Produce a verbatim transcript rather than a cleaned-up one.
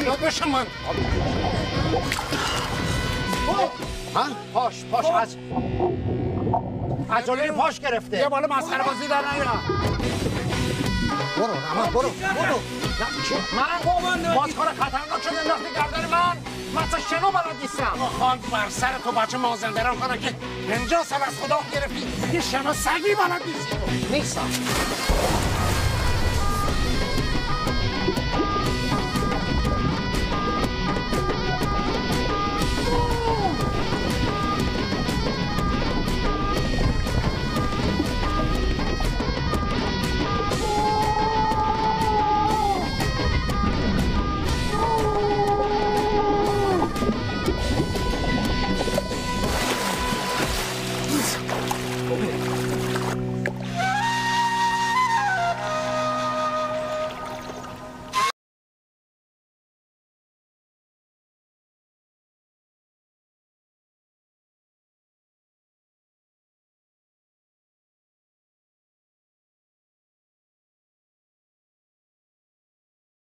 داداش من ها پاش پاش از عجله پاش گرفته یه بالا مسخره بازی در نیا برو اما برو برو من بازکار خطرناک شده انداختی گردن من من اصلا شنو بلد نیستم خاک بر سر تو بچه مازندران کنه که پنجاه سال از خدا گرفتی یه شنو سگی بلد نیستی نیستم